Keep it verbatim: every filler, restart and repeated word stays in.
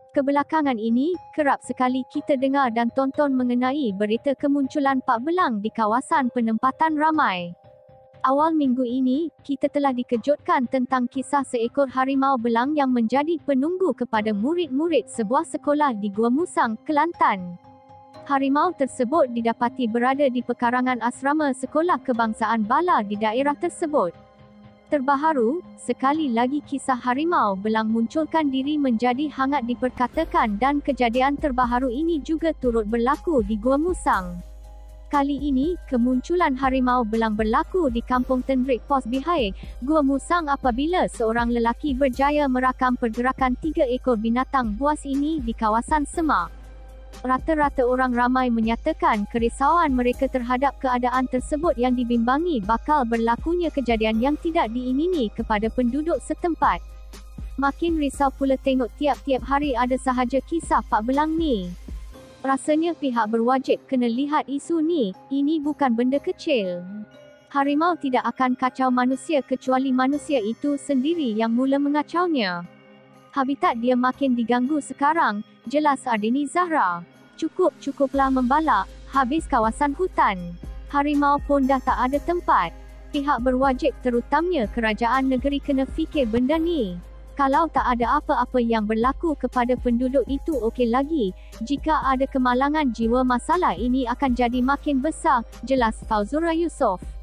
Kebelakangan ini, kerap sekali kita dengar dan tonton mengenai berita kemunculan pak belang di kawasan penempatan ramai. Awal minggu ini, kita telah dikejutkan tentang kisah seekor harimau belang yang menjadi penunggu kepada murid-murid sebuah sekolah di Gua Musang, Kelantan. Harimau tersebut didapati berada di pekarangan asrama sekolah kebangsaan bala di daerah tersebut. Terbaharu, sekali lagi kisah harimau belang munculkan diri menjadi hangat diperkatakan dan kejadian terbaharu ini juga turut berlaku di Gua Musang. Kali ini, kemunculan harimau belang berlaku di Kampung Tendrik Pos Bihai, Gua Musang apabila seorang lelaki berjaya merakam pergerakan tiga ekor binatang buas ini di kawasan semak. Rata-rata orang ramai menyatakan kerisauan mereka terhadap keadaan tersebut yang dibimbangi bakal berlakunya kejadian yang tidak diingini kepada penduduk setempat. Makin risau pula tengok tiap-tiap hari ada sahaja kisah pak belang ni. Rasanya pihak berwajib kena lihat isu ni, ini bukan benda kecil. Harimau tidak akan kacau manusia kecuali manusia itu sendiri yang mula mengacaunya. Habitat dia makin diganggu sekarang, jelas Ardini Zahra. Cukup-cukuplah membalak, habis kawasan hutan. Harimau pun dah tak ada tempat. Pihak berwajib terutamanya kerajaan negeri kena fikir benda ni. Kalau tak ada apa-apa yang berlaku kepada penduduk itu okey lagi. Jika ada kemalangan jiwa masalah ini akan jadi makin besar, jelas Fauzura Yusof.